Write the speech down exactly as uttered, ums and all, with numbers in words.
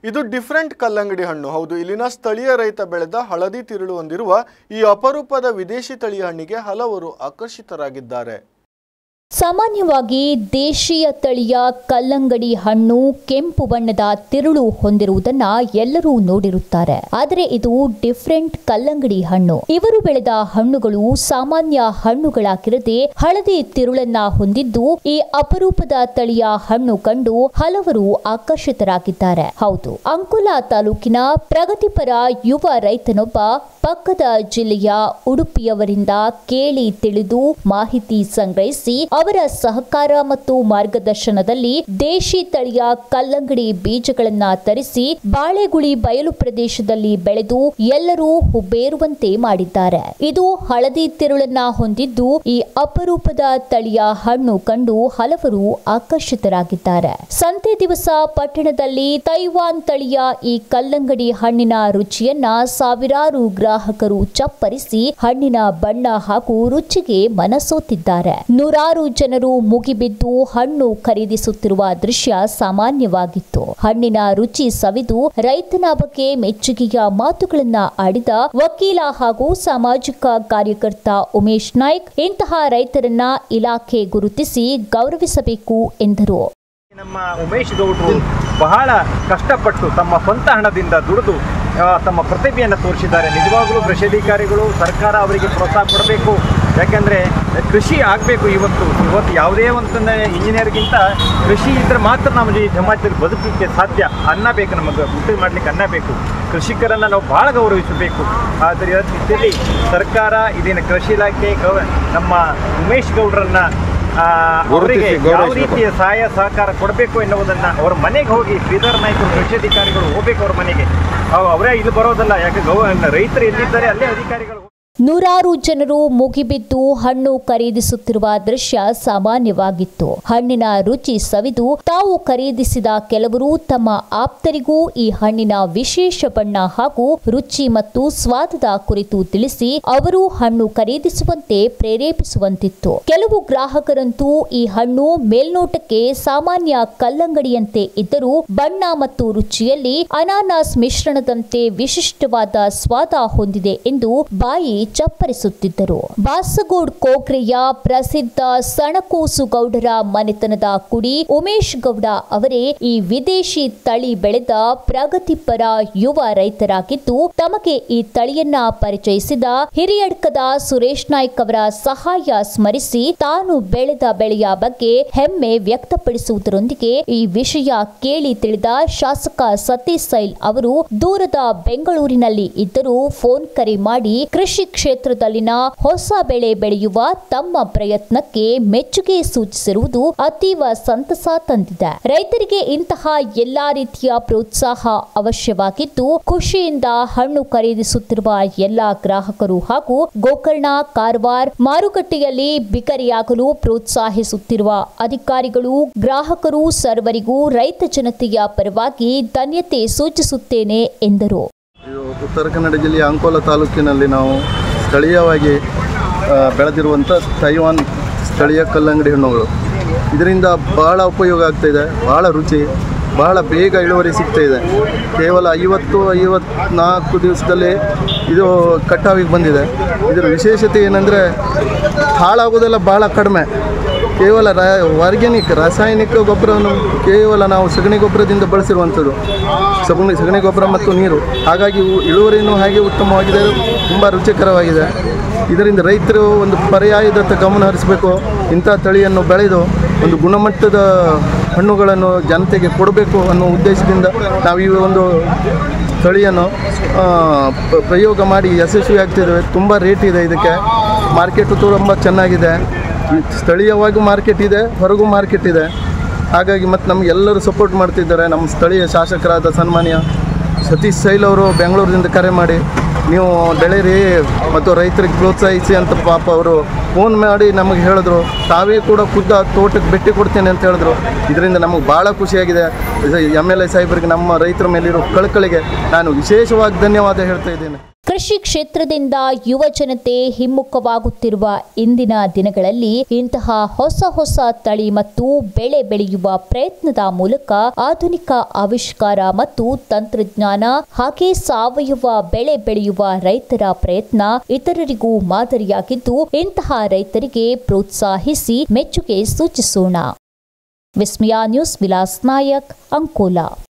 ಇದು ಡಿಫರೆಂಟ್ ಕಲ್ಲಂಗಡಿ ಹಣ್ಣು. ಹೌದು, ಇಲ್ಲಿನ ಸ್ಥಳೀಯ ರೈತ ಬೆಳೆದ ಹಳದಿ ತಿರುಳು ಹೊಂದಿರುವ ಈ ಅಪರೂಪದ ವಿದೇಶಿ ತಳಿಯ ಹಣ್ಣಿಗೆ ಹಲವರು ಆಕರ್ಷಿತರಾಗಿದ್ದಾರೆ. ಸಾಮಾನ್ಯವಾಗಿ ದೇಶೀಯ ತಳಿಯ ಕಲ್ಲಂಗಡಿ ಹಣ್ಣು ಕೆಂಪು ಬಣ್ಣದ ತಿರುಳು ಹೊಂದಿರುವುದನ್ನ ಎಲ್ಲರೂ ನೋಡಿರುತ್ತಾರೆ. ಆದರೆ ಇದು ಡಿಫರೆಂಟ್ ಕಲ್ಲಂಗಡಿ ಹಣ್ಣು. ಇವರು ಬೆಳೆದ ಹಣ್ಣುಗಳು ಸಾಮಾನ್ಯ ಹಣ್ಣುಗಳಾಗಿರದೆ ಹಳದಿ ತಿರುಳನ್ನ ಹೊಂದಿದ್ದು, ಈ ಅಪರೂಪದ ತಳಿಯ ಹಣ್ಣು ಕಂಡು ಹಲವರು ಆಕರ್ಷಿತರಾಗಿದ್ದಾರೆ. ಹೌದು, ಅಂಕೋಲಾ ತಾಲೂಕಿನ ಪ್ರಗತಿಪರ ಯುವ ರೈತನೊಬ್ಬ ಪಕ್ಕದ ಜಿಲ್ಲೆಯ ಉಡುಪಿಯವರಿಂದ ಕೇಳಿ ತಿಳಿದು ಮಾಹಿತಿ ಸಂಗ್ರಹಿಸಿ ಅವರ ಸಹಕಾರ ಮತ್ತು ಮಾರ್ಗದರ್ಶನದಲ್ಲಿ ದೇಶಿ ತಳಿಯ ಕಲ್ಲಂಗಡಿ ಬೀಜಗಳನ್ನ ತರಿಸಿ ಬಾಳೆಗುಳಿ ಬಯಲು ಪ್ರದೇಶದಲ್ಲಿ ಬೆಳೆದು ಎಲ್ಲರೂ ಹುಬ್ಬೇರುವಂತೆ ಮಾಡಿದ್ದಾರೆ. ಇದು ಹಳದಿ ತಿರುಳನ್ನ ಹೊಂದಿದ್ದು, ಈ ಅಪರೂಪದ ತಳಿಯ ಹಣ್ಣು ಕಂಡು ಹಲವರು ಆಕರ್ಷಿತರಾಗಿದ್ದಾರೆ. ಸಂತೆ ದಿವಸ ಪಟ್ಟಣದಲ್ಲಿ ತೈವಾನ್ ತಳಿಯ ಈ ಕಲ್ಲಂಗಡಿ ಹಣ್ಣಿನ ರುಚಿಯನ್ನ ಸಾವಿರಾರು ಗ್ರಾಹಕರು ಚಪ್ಪರಿಸಿ ಹಣ್ಣಿನ ಬಣ್ಣ ಹಾಗೂ ರುಚಿಗೆ ಮನಸೋತಿದ್ದಾರೆ. ನೂರಾರು ಜನರು ಮುಗಿಬಿದ್ದು ಹಣ್ಣು ಖರೀದಿಸುತ್ತಿರುವ ದೃಶ್ಯ ಸಾಮಾನ್ಯವಾಗಿತ್ತು. ಹಣ್ಣಿನ ರುಚಿ ಸವಿದು ರೈತನ ಬಗ್ಗೆ ಮೆಚ್ಚುಗೆಯ ಮಾತುಗಳನ್ನ ಆಡಿದ ವಕೀಲ ಹಾಗೂ ಸಾಮಾಜಿಕ ಕಾರ್ಯಕರ್ತ ಉಮೇಶ್ ನಾಯ್ಕ್, ಇಂತಹ ರೈತರನ್ನ ಇಲಾಖೆ ಗುರುತಿಸಿ ಗೌರವಿಸಬೇಕು ಎಂದರು. ನಮ್ಮ ಉಮೇಶ್ ಗೌಡ್ರು ಬಹಳ ಕಷ್ಟಪಟ್ಟು ತಮ್ಮ ಸ್ವಂತ ಹಣದಿಂದ ದುಡಿದು ತಮ್ಮ ಪ್ರತಿಭೆಯನ್ನು ತೋರಿಸಿದ್ದಾರೆ. ನಿಜವಾಗಲೂ ಕೃಷಿ ಅಧಿಕಾರಿಗಳು, ಸರ್ಕಾರ ಅವರಿಗೆ ಪ್ರೋತ್ಸಾಹ ಕೊಡಬೇಕು. ಯಾಕೆಂದರೆ ಕೃಷಿ ಆಗಬೇಕು. ಇವತ್ತು ಇವತ್ತು ಯಾವುದೇ ಒಂದು ಇಂಜಿನಿಯರ್ಗಿಂತ ಕೃಷಿ ಇದ್ದರೆ ಮಾತ್ರ ನಮ್ಮ ಈ ಸಮಾಜದಲ್ಲಿ ಬದುಕಲಿಕ್ಕೆ ಸಾಧ್ಯ. ಅನ್ನ ಬೇಕು, ನಮಗೆ ಊಟ ಮಾಡಲಿಕ್ಕೆ ಅನ್ನ ಬೇಕು. ಕೃಷಿಕರನ್ನು ನಾವು ಭಾಳ ಗೌರವಿಸಬೇಕು. ಆದರೆ ಇದರಲ್ಲಿ ಸರ್ಕಾರ ಇದೇನು ಕೃಷಿ ಇಲಾಖೆ ನಮ್ಮ ಉಮೇಶ್ ಗೌಡ್ರನ್ನ ಅವರಿಗೆ ಯಾವ ರೀತಿಯ ಸಹಾಯ ಸಹಕಾರ ಕೊಡಬೇಕು ಎನ್ನುವುದನ್ನು ಅವರ ಮನೆಗೆ ಹೋಗಿ ಶ್ರೀಧರ್ ನಾಯ್ಕರು ಕೃಷಿ ಅಧಿಕಾರಿಗಳು ಹೋಗಬೇಕು. ಅವ್ರ ಮನೆಗೆ ಅವರೇ ಇಲ್ಲಿ ಬರೋದಲ್ಲ. ಯಾಕೆ ಗೌ ರೈತರು ಎಲ್ಲಿದ್ದಾರೆ ಅಲ್ಲೇ ಅಧಿಕಾರಿಗಳು. ನೂರಾರು ಜನರು ಮುಗಿಬಿದ್ದು ಹಣ್ಣು ಖರೀದಿಸುತ್ತಿರುವ ದೃಶ್ಯ ಸಾಮಾನ್ಯವಾಗಿತ್ತು. ಹಣ್ಣಿನ ರುಚಿ ಸವಿದು ತಾವು ಖರೀದಿಸಿದ ಕೆಲವರು ತಮ್ಮ ಆಪ್ತರಿಗೂ ಈ ಹಣ್ಣಿನ ವಿಶೇಷ ಬಣ್ಣ ಹಾಗೂ ರುಚಿ ಮತ್ತು ಸ್ವಾದದ ಕುರಿತು ತಿಳಿಸಿ ಅವರು ಹಣ್ಣು ಖರೀದಿಸುವಂತೆ ಪ್ರೇರೇಪಿಸುವಂತಿತ್ತು. ಕೆಲವು ಗ್ರಾಹಕರಂತೂ ಈ ಹಣ್ಣು ಮೇಲ್ನೋಟಕ್ಕೆ ಸಾಮಾನ್ಯ ಕಲ್ಲಂಗಡಿಯಂತೆ ಇದ್ದರೂ ಬಣ್ಣ ಮತ್ತು ರುಚಿಯಲ್ಲಿ ಅನಾನಸ್ ಮಿಶ್ರಣದಂತೆ ವಿಶಿಷ್ಟವಾದ ಸ್ವಾದ ಹೊಂದಿದೆ ಎಂದು ಬಾಯಿ ಚಪ್ಪರಿಸುತ್ತಿದ್ದರು. ಬಾಸಗೋಡ್ ಕೋಕ್ರೆಯ ಪ್ರಸಿದ್ಧ ಸಣಕೋಸು ಗೌಡರ ಮನೆತನದ ಕುಡಿ ಉಮೇಶ್ ಗೌಡ ಅವರೇ ಈ ವಿದೇಶಿ ತಳಿ ಬೆಳೆದ ಪ್ರಗತಿಪರ ಯುವ ರೈತರಾಗಿದ್ದು, ತಮಗೆ ಈ ತಳಿಯನ್ನ ಪರಿಚಯಿಸಿದ ಹಿರಿಯಡ್ಕದ ಸುರೇಶ್ ನಾಯ್ಕ್ ಅವರ ಸಹಾಯ ಸ್ಮರಿಸಿ ತಾನು ಬೆಳೆದ ಬೆಳೆಯ ಬಗ್ಗೆ ಹೆಮ್ಮೆ ವ್ಯಕ್ತಪಡಿಸುವುದರೊಂದಿಗೆ ಈ ವಿಷಯ ಕೇಳಿ ತಿಳಿದ ಶಾಸಕ ಸತೀಶ್ ಸೈಲ್ ಅವರು ದೂರದ ಬೆಂಗಳೂರಿನಲ್ಲಿ ಇದ್ದರೂ ಫೋನ್ ಕರೆ ಮಾಡಿ ಕೃಷಿ ಕ್ಷೇತ್ರದಲ್ಲಿನ ಹೊಸ ಬೆಳೆ ಬೆಳೆಯುವ ತಮ್ಮ ಪ್ರಯತ್ನಕ್ಕೆ ಮೆಚ್ಚುಗೆ ಸೂಚಿಸಿರುವುದು ಅತೀವ ಸಂತಸ ತಂದಿದೆ. ರೈತರಿಗೆ ಇಂತಹ ಎಲ್ಲಾ ರೀತಿಯ ಪ್ರೋತ್ಸಾಹ ಅವಶ್ಯವಾಗಿದ್ದು, ಖುಷಿಯಿಂದ ಹಣ್ಣು ಖರೀದಿಸುತ್ತಿರುವ ಎಲ್ಲಾ ಗ್ರಾಹಕರು ಹಾಗೂ ಗೋಕರ್ಣ, ಕಾರವಾರ ಮಾರುಕಟ್ಟೆಯಲ್ಲಿ ಬಿಕರಿಯಾಗಲು ಪ್ರೋತ್ಸಾಹಿಸುತ್ತಿರುವ ಅಧಿಕಾರಿಗಳು, ಗ್ರಾಹಕರು ಸರ್ವರಿಗೂ ರೈತ ಜನತೆಯ ಪರವಾಗಿ ಧನ್ಯತೆ ಸೂಚಿಸುತ್ತೇನೆ ಎಂದರು. ಉತ್ತರ ಕನ್ನಡ ಜಿಲ್ಲೆಯ ಅಂಕೋಲಾ ತಾಲೂಕಿನಲ್ಲಿ ನಾವು ಸ್ಥಳೀಯವಾಗಿ ಬೆಳೆದಿರುವಂಥ ತೈವಾನ್ ಸ್ಥಳೀಯ ಕಲ್ಲಂಗಡಿ ಹಣ್ಣುಗಳು, ಇದರಿಂದ ಭಾಳ ಉಪಯೋಗ ಆಗ್ತಾಯಿದೆ. ಭಾಳ ರುಚಿ, ಭಾಳ ಬೇಗ ಇಳುವರಿ ಸಿಗ್ತಾಯಿದೆ. ಕೇವಲ ಐವತ್ತು ಐವತ್ನಾಲ್ಕು ದಿವಸದಲ್ಲಿ ಇದು ಕಟಾವಿಗೆ ಬಂದಿದೆ. ಇದರ ವಿಶೇಷತೆ ಏನಂದರೆ ಹಾಳಾಗೋದೆಲ್ಲ ಭಾಳ ಕಡಿಮೆ. ಕೇವಲ ರ ಆರ್ಗ್ಯಾನಿಕ್ ರಾಸಾಯನಿಕ ಗೊಬ್ಬರವನ್ನು ಕೇವಲ ನಾವು ಸಗಣಿ ಗೊಬ್ಬರದಿಂದ ಬಳಸಿರುವಂಥದ್ದು. ಸಗಣಿ ಸಗಣಿ ಗೊಬ್ಬರ ಮತ್ತು ನೀರು, ಹಾಗಾಗಿ ಇಳುವರಿಯೂ ಹಾಗೆ ಉತ್ತಮವಾಗಿದೆ, ತುಂಬ ರುಚಿಕರವಾಗಿದೆ. ಇದರಿಂದ ರೈತರು ಒಂದು ಪರ್ಯಾಯದತ್ತ ಗಮನ ಹರಿಸಬೇಕು. ಇಂಥ ತಳಿಯನ್ನು ಬೆಳೆದು ಒಂದು ಗುಣಮಟ್ಟದ ಹಣ್ಣುಗಳನ್ನು ಜನತೆಗೆ ಕೊಡಬೇಕು ಅನ್ನೋ ಉದ್ದೇಶದಿಂದ ನಾವು ಈ ಒಂದು ತಳಿಯನ್ನು ಪ್ರಯೋಗ ಮಾಡಿ ಯಶಸ್ವಿ ಆಗ್ತಿದ್ದೇವೆ. ತುಂಬ ರೇಟ್ ಇದೆ ಇದಕ್ಕೆ, ಮಾರ್ಕೆಟು ತುಂಬ ಚೆನ್ನಾಗಿದೆ. ಸ್ಥಳೀಯವಾಗಿ ಮಾರ್ಕೆಟ್ ಇದೆ, ಹೊರಗೂ ಮಾರ್ಕೆಟ್ ಇದೆ. ಹಾಗಾಗಿ ಮತ್ತು ನಮಗೆಲ್ಲರೂ ಸಪೋರ್ಟ್ ಮಾಡ್ತಿದ್ದಾರೆ. ನಮ್ಮ ಸ್ಥಳೀಯ ಶಾಸಕರಾದ ಸನ್ಮಾನ್ಯ ಸತೀಶ್ ಸೈಲ್ ಅವರು ಬೆಂಗಳೂರಿನಿಂದ ಕರೆ ಮಾಡಿ ನೀವು ಬೆಳೀರಿ ಮತ್ತು ರೈತರಿಗೆ ಪ್ರೋತ್ಸಾಹಿಸಿ ಅಂತ ಪಾಪ ಅವರು ಫೋನ್ ಮಾಡಿ ನಮಗೆ ಹೇಳಿದ್ರು. ತಾವೇ ಕೂಡ ಖುದ್ದ ತೋಟಕ್ಕೆ ಭೇಟಿ ಕೊಡ್ತೇನೆ ಅಂತ ಹೇಳಿದ್ರು. ಇದರಿಂದ ನಮಗೆ ಭಾಳ ಖುಷಿಯಾಗಿದೆ. ಎಮ್ ಎಲ್ ಎ ಸಾಹೇಬರಿಗೆ ನಮ್ಮ ರೈತರ ಮೇಲಿರೋ ಕಳಕಳಿಗೆ ನಾನು ವಿಶೇಷವಾಗಿ ಧನ್ಯವಾದ ಹೇಳ್ತಾ ಇದ್ದೇನೆ. ಕೃಷಿ ಕ್ಷೇತ್ರದಿಂದ ಯುವ ಜನತೆ ಹಿಮ್ಮುಖವಾಗುತ್ತಿರುವ ಇಂದಿನ ದಿನಗಳಲ್ಲಿ ಇಂತಹ ಹೊಸ ಹೊಸ ತಳಿ ಮತ್ತು ಬೆಳೆ ಬೆಳೆಯುವ ಪ್ರಯತ್ನದ ಮೂಲಕ ಆಧುನಿಕ ಆವಿಷ್ಕಾರ ಮತ್ತು ತಂತ್ರಜ್ಞಾನ ಹಾಗೆ ಸಾವಯವ ಬೆಳೆ ಬೆಳೆಯುವ ರೈತರ ಪ್ರಯತ್ನ ಇತರರಿಗೂ ಮಾದರಿಯಾಗಿದ್ದು ಇಂತಹ ರೈತರಿಗೆ ಪ್ರೋತ್ಸಾಹಿಸಿ ಮೆಚ್ಚುಗೆ ಸೂಚಿಸೋಣ. ವಿಸ್ಮಯ ನ್ಯೂಸ್, ವಿಲಾಸ್ ನಾಯಕ್, ಅಂಕೋಲಾ.